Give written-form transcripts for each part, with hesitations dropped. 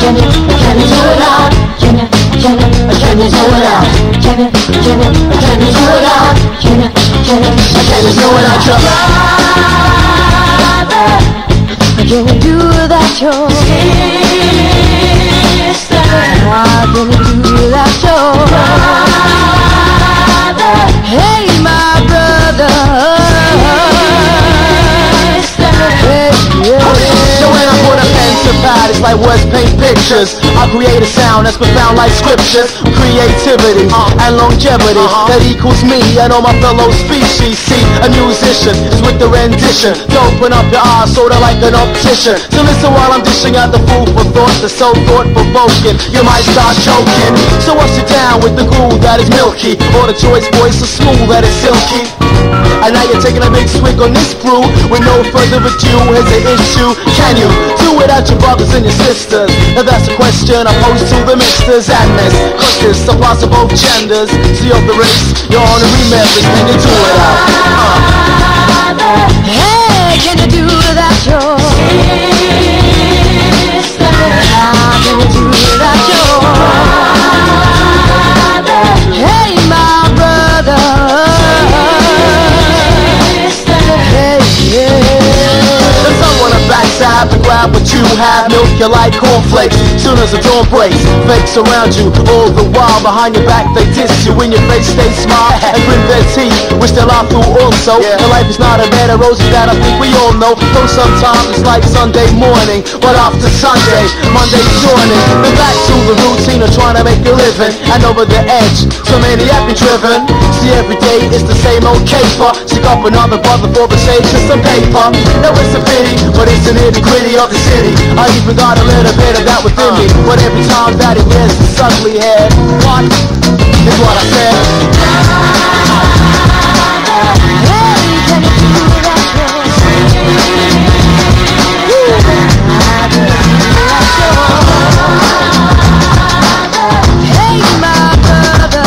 can you do it all? Can you do it all? Can you do it all? Can you do it all? Can you do it all? Can you do without your sister? Why can you do without your brother? Hey, my brother. So when I put a pen to pad, it's like words paint pictures. I create a sound that's profound like scriptures. Creativity and longevity that equals me and all my fellow species. See, a musician is with the rendition to open up your eyes sorta like an optician. So listen while I'm dishing out the food for thought that's so thought-provoking you might start choking. So wash it down with the glue that is milky, or the choice voice so smooth that is silky. And now you're taking a big swig on this brew with no further ado. Here's the issue: can you do without your brothers and your sisters? Now that's a question I pose to the misters and miss, cause this applies to both genders. See of the race, your honorary members, can you do it out? Hey, can you do without your sister? How can you do without your brother? Hey, my brother. Backstab and grab what you have, milk you like cornflakes. Soon as the dawn breaks, fakes around you all the while. Behind your back they diss you, in your face they smile and grin their teeth, which they'll laugh through also. And life is not a bed of roses, that I think we all know. Though sometimes it's like Sunday morning, but after Sunday, Monday's dawning. Then back to the routine of trying to make a living, and over the edge, so many have been driven. See, every day it's the same old caper. Stick up another brother for the sake of some paper. No, it's a pity, but it's the nitty-gritty of the city. I even got a little bit of that within me, but every time that he wears his ugly hair, what is what I said? Hey, can you do without your hey, my brother.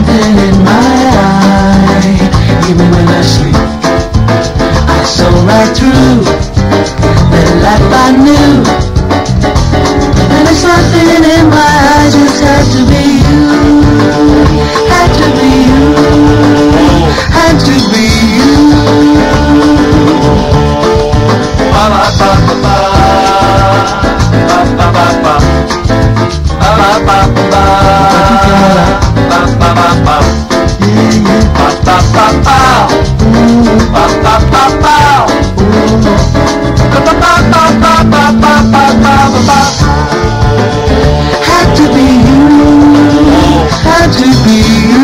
something in my eye. Even when I sleep, I saw right through the life I knew. And there's something in my eyes, just had to be you. Had to be you. Had to be you. Ba ba ba ba ba. Ba ba ba ba. Ba ba ba ba. Ba ba ba ba. Ba ba ba ba. Ba ba ba ba. Ba ba ba ba ba ba ba ba ba. Had to be you. Had to be you.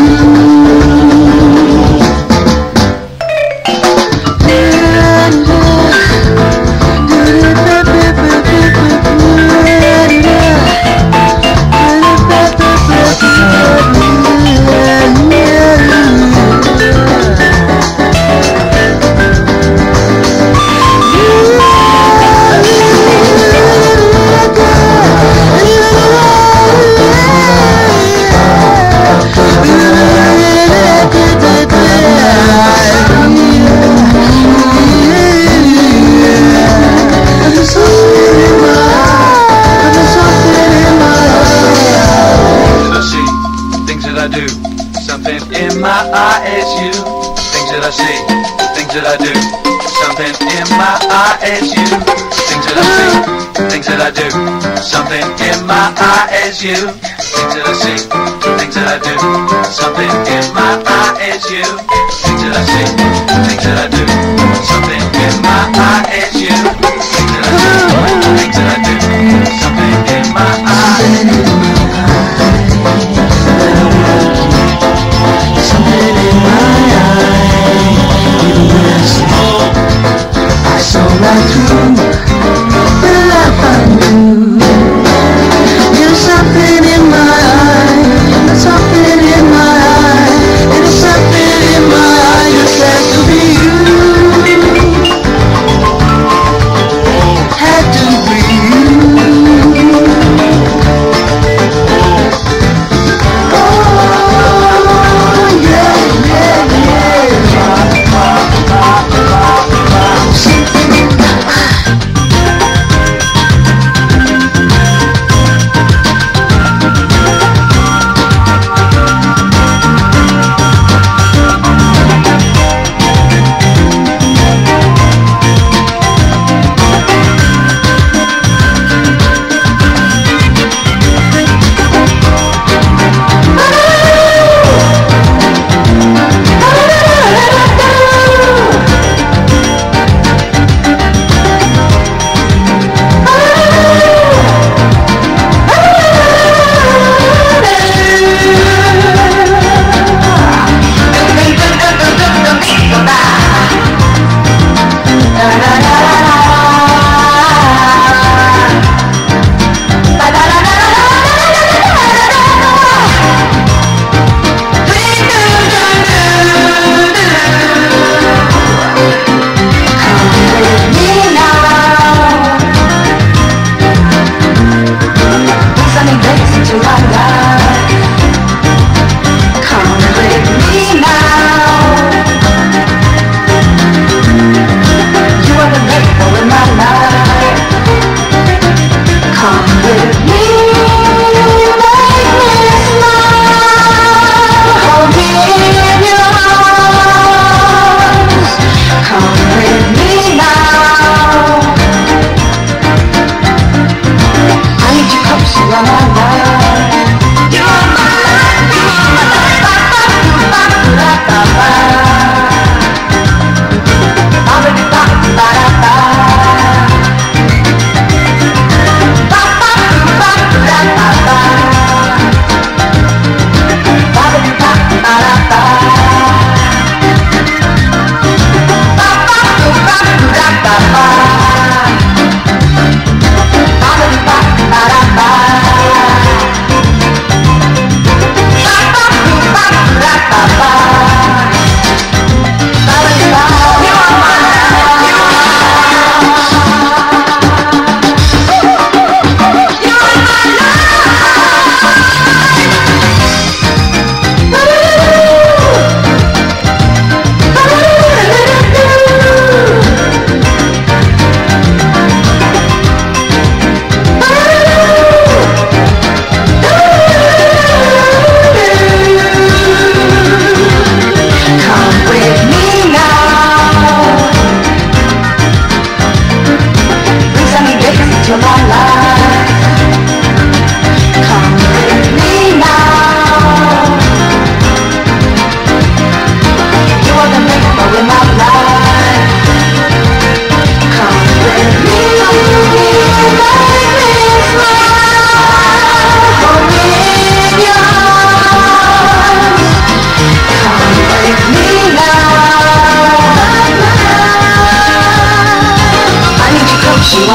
Something in my eye is you. Things that I see, things that I do. Something in my eye is you. Things that I see, things that I do. Something in my eye is you. Things that I see, things that I do. Something in my eye is you. Things that I see, things that I do. Something in my eye is you. Things that I see, things that I do. Something in my eye. Right through the life I knew. There's something in my eye. There's something in my eye. There's something in my eye. Just has to be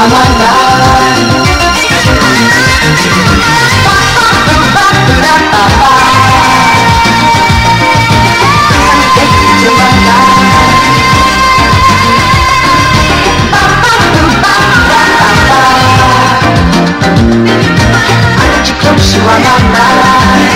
on my mind. You are my mind.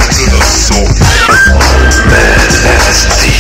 to the soul. Nasty.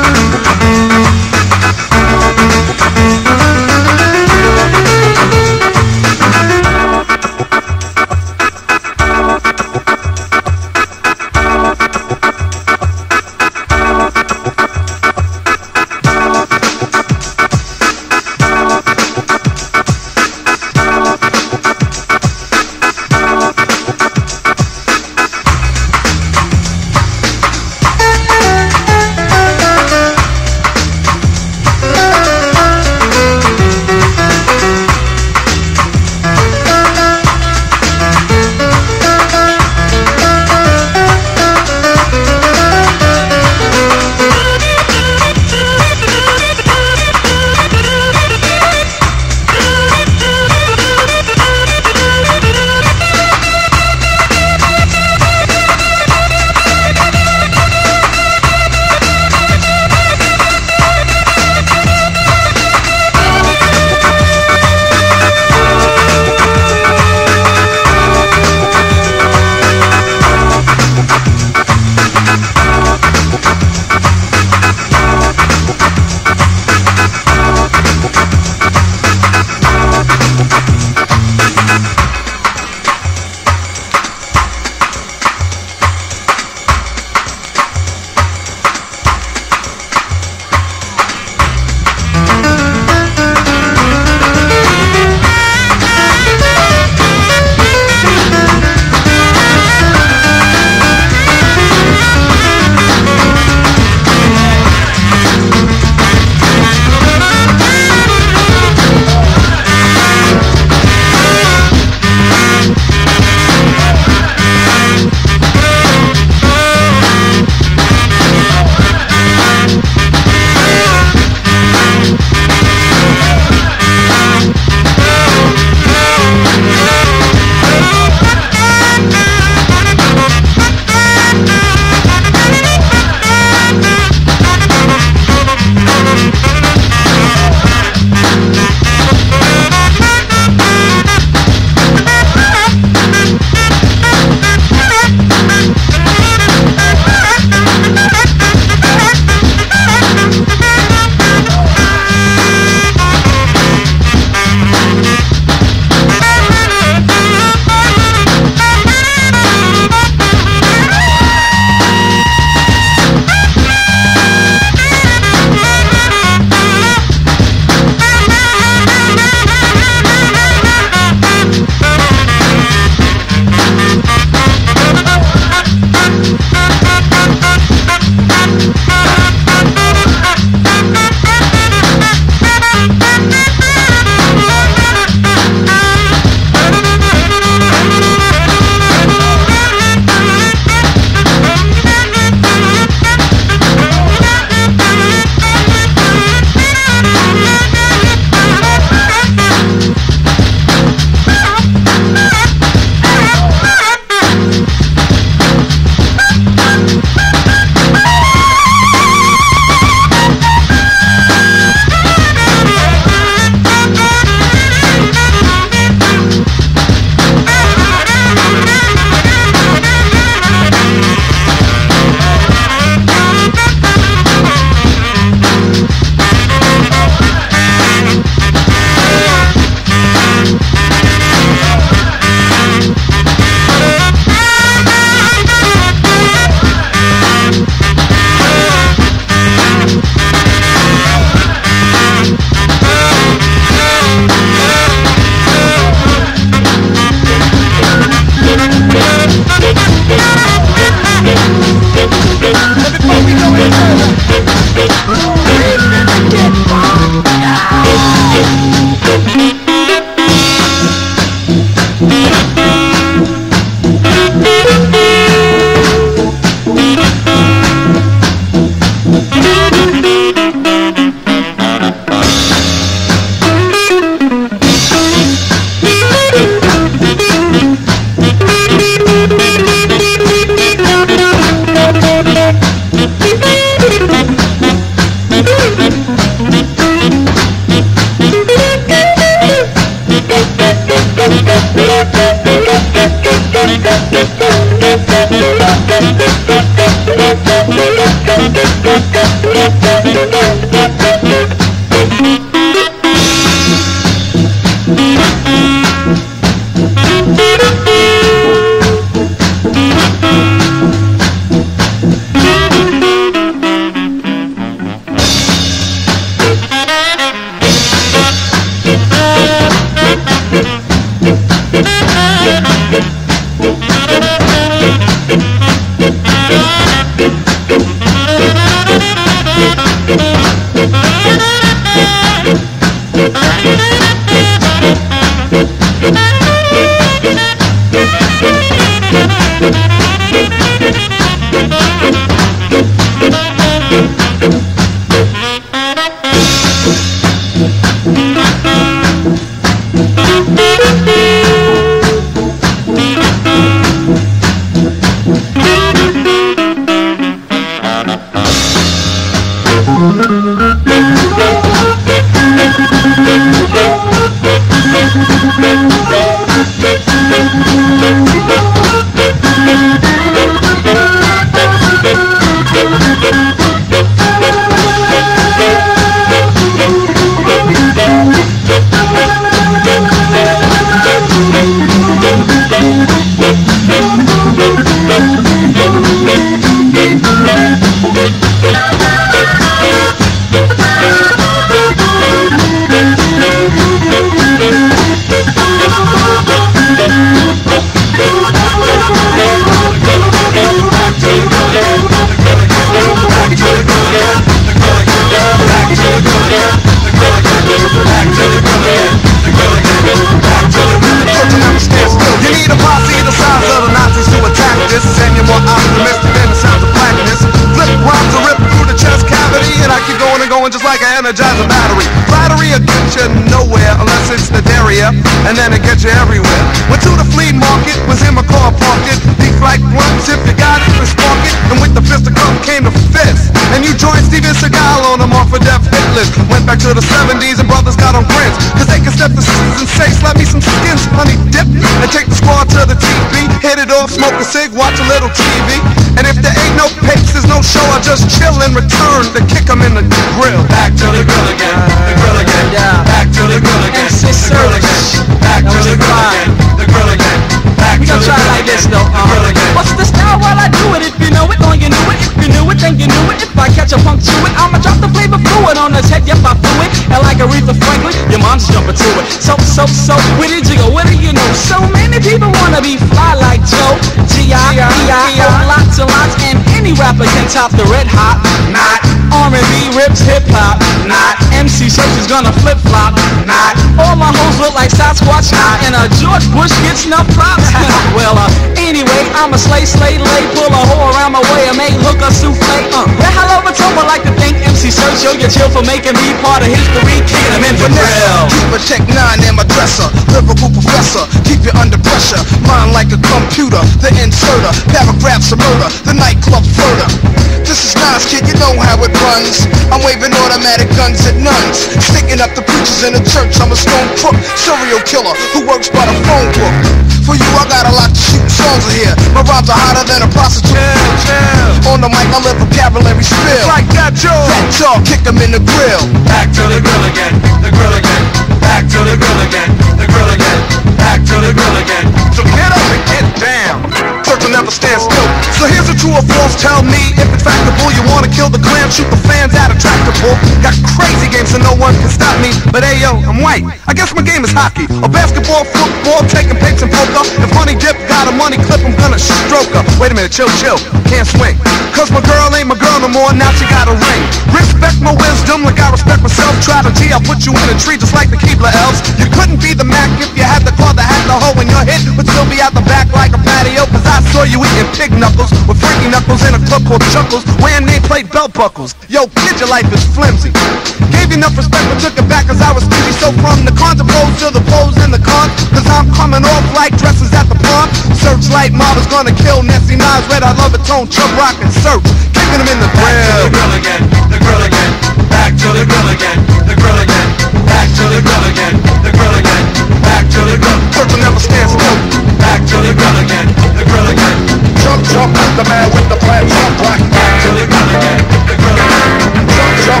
Just like an energizer battery. Flattery will get you nowhere unless it's the area, and then it gets you everywhere. Went to the flea market, was in my car parked. Deep like blunts, if you got it, then spark it. And with the fist of cup came the fist. And you joined Steven Seagal on them off a death hit list. Went back to the 70s and brothers got on grins, cause they can step the sisters and say, slap me some skins, honey dip. And take the squad to the TV, hit it off, smoke a cig, watch a little TV. And if there ain't no pace, there's no show, I just chill and return to kick 'em in the grill. Back to the grill again, the grill again, yeah. Back to the grill again, MC the grill again, back to the grill again, the grill again, back to the grill again. We gon' try it like this though. What's the style while I do it? If you know it, then you knew it. If you knew it, then you knew it. If I catch a funk to it, I'ma drop the flavor fluid on his head. Yep, I flew it. And like Aretha Franklin, your mom's jumping to it. So, where did you go? What do you know? So many people wanna be fly like Joe. G-I-E-I-O, lots and lots. And any rapper can top the red hot. Not R&B, rips, hip-hop. Not MC Search is gonna flip-flop. Not all my hoes look like Sasquatch. Not and George Bush gets no props. Well, anyway, I'm a slay, lay. Pull a hoe around my way and make hook a souffle. Yeah, hello, it's over like the think MC Search. Yo, you chill for making me part of history. Kicking them in the grill. Keep a Tech 9 in my dresser. Lyrical professor, keep you under pressure. Mind like a computer, the inserter. Paragraphs of murder, the nightclub flirter. This is Nas, kid, you know how it runs. I'm waving automatic guns at nuns. Sticking up the preachers in the church, I'm a stone crook. Serial killer who works by the phone book. For you, I got a lot to shoot songs in here. My rhymes are hotter than a prostitute. Chill. On the mic, I let vocabulary spill. Like that, Joe. Fat jaw, kick 'em in the grill. Back to the grill again, the grill again, back to the grill again, the grill again, back to the grill again. So get up and get down. Church will never stand still. So here's a true or false. Tell me if it's factable. You wanna kill the clan, shoot the fans out of tractable. Got crazy games so no one can stop me. But hey yo, I'm white. I guess my game is hockey or basketball, football, taking pics and poker. If honey dip got a money clip, I'm gonna stroke her. Wait a minute, chill, can't swing. Cause my girl ain't my girl no more, now she got a ring. Respect my wisdom like I respect myself. Try to G, I'll put you in a tree just like the Keebler elves. You couldn't be the Mac if you had the car that had the hole in your hit, would still be out the back like a patio. Cause I saw you eating pig knuckles with Frankie Knuckles in a club called Chuckles, wearing nameplate belt buckles. Yo, kid, your life is flimsy. Gave you enough respect but took it back cause I was stingy. So from the cons to pros to the pros and the cons, cause I'm coming off like dresses at the prom. Searchlight model's gonna kill Nessie Nas, Red I Love It, Tone, Chubb Rock and Search, kicking them in the grill. Back to the grill again, the grill again, back to the grill again, the grill again, back to the grill again, the grill again, back to the grill. Church will never stand still. Back to the grill again, the grill again. Jump, the man with the plan, jump, black. Back to the grill again, the grill again. Jump,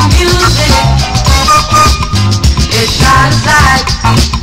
music. It's out of sight.